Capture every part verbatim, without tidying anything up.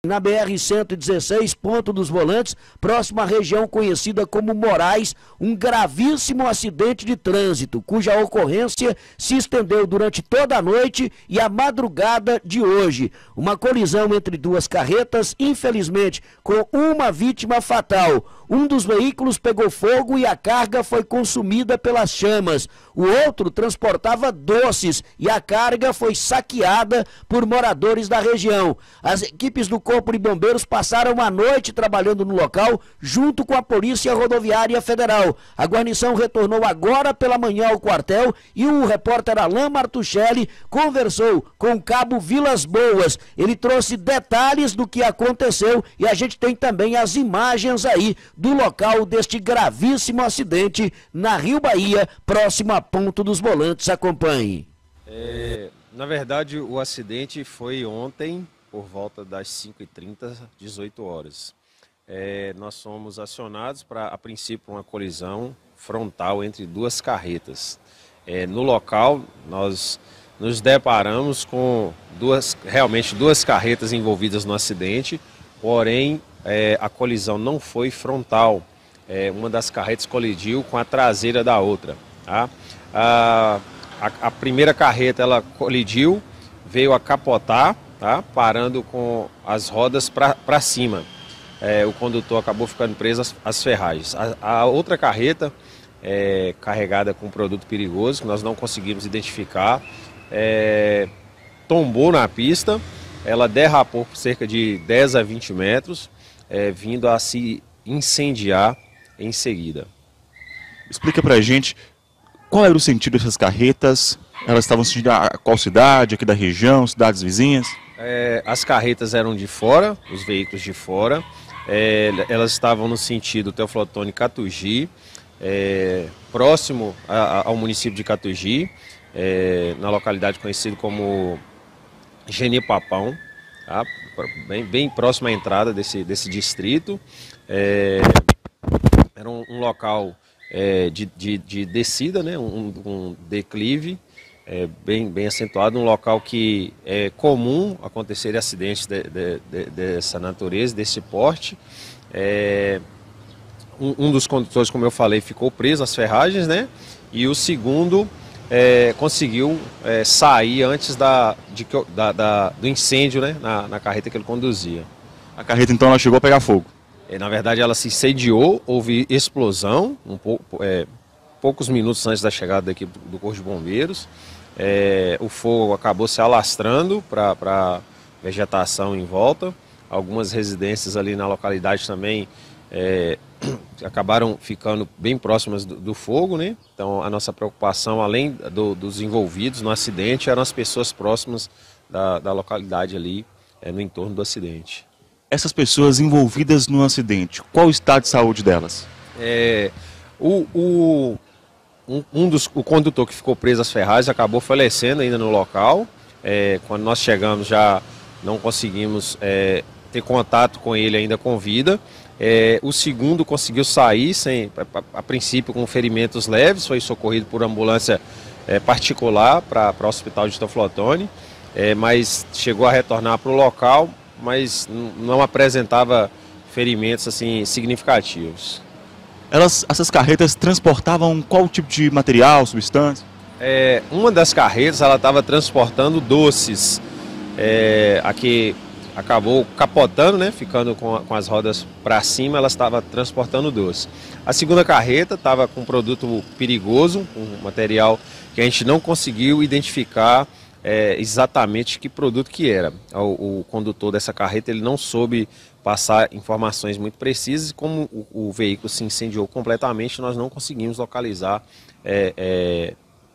Na B R cento e dezesseis, Ponto dos Volantes, próxima à região conhecida como Moraes, um gravíssimo acidente de trânsito, cuja ocorrência se estendeu durante toda a noite e a madrugada de hoje. Uma colisão entre duas carretas, infelizmente, com uma vítima fatal. Um dos veículos pegou fogo e a carga foi consumida pelas chamas. O outro transportava doces e a carga foi saqueada por moradores da região. As equipes do Corpo de Bombeiros passaram a noite trabalhando no local, junto com a Polícia Rodoviária Federal. A guarnição retornou agora pela manhã ao quartel e o repórter Alain Martuchelli conversou com o cabo Vilas Boas. Ele trouxe detalhes do que aconteceu e a gente tem também as imagens aí do local deste gravíssimo acidente na Rio Bahia, próximo a Ponto dos Volantes. Acompanhe. É, na verdade, o acidente foi ontem, por volta das cinco e trinta, dezoito horas. É, nós fomos acionados para, a princípio, uma colisão frontal entre duas carretas. É, no local, nós nos deparamos com duas, realmente duas carretas envolvidas no acidente, porém, é, a colisão não foi frontal. É, uma das carretas colidiu com a traseira da outra. Tá? A, a, a primeira carreta ela colidiu, veio a capotar, tá? Parando com as rodas para cima. É, o condutor acabou ficando preso às, às ferragens. A, a outra carreta, é, carregada com produto perigoso, que nós não conseguimos identificar, é, tombou na pista, ela derrapou por cerca de dez a vinte metros, é, vindo a se incendiar em seguida. Explica pra gente qual era o sentido dessas carretas, elas estavam sentindo a qual cidade, aqui da região, cidades vizinhas? É, as carretas eram de fora, os veículos de fora, é, elas estavam no sentido Teoflotone Catugi, é, próximo a, ao município de Catugi, é, na localidade conhecida como Genipapão, tá? bem, bem próximo à entrada desse, desse distrito. É, era um, um local é, de, de, de descida, né? um, um declive, É, bem, bem acentuado, um local que é comum acontecer acidentes de, de, de, dessa natureza, desse porte. É, um, um dos condutores, como eu falei, ficou preso às ferragens, né? E o segundo é, conseguiu é, sair antes da, de, da, da, do incêndio, né? na, na carreta que ele conduzia. A carreta então ela chegou a pegar fogo? É, na verdade ela se incendiou, houve explosão, um pouco, é, poucos minutos antes da chegada daqui do Corpo de Bombeiros. É, o fogo acabou se alastrando para a vegetação em volta. Algumas residências ali na localidade também é, acabaram ficando bem próximas do, do fogo, né? Então a nossa preocupação, além do, dos envolvidos no acidente, eram as pessoas próximas da, da localidade ali, é, no entorno do acidente. Essas pessoas envolvidas no acidente, qual o estado de saúde delas? É, o... o Um, um dos, o condutor que ficou preso às ferragens acabou falecendo ainda no local. É, quando nós chegamos já não conseguimos é, ter contato com ele ainda com vida. É, o segundo conseguiu sair, sem, a, a princípio com ferimentos leves, foi socorrido por ambulância é, particular para o hospital de Teoflotone, é, mas chegou a retornar para o local, mas não apresentava ferimentos assim, significativos. Elas, essas carretas transportavam qual tipo de material, substância? É, uma das carretas ela estava transportando doces, é, a que acabou capotando, né, ficando com, a, com as rodas para cima, ela estava transportando doce. A segunda carreta estava com produto perigoso, um material que a gente não conseguiu identificar é, exatamente que produto que era. O, o condutor dessa carreta ele não soube passar informações muito precisas, como o, o veículo se incendiou completamente, nós não conseguimos localizar é, é,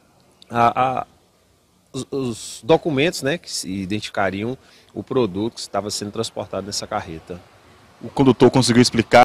a, a, os, os documentos, né, que se identificariam o produto que estava sendo transportado nessa carreta. O condutor conseguiu explicar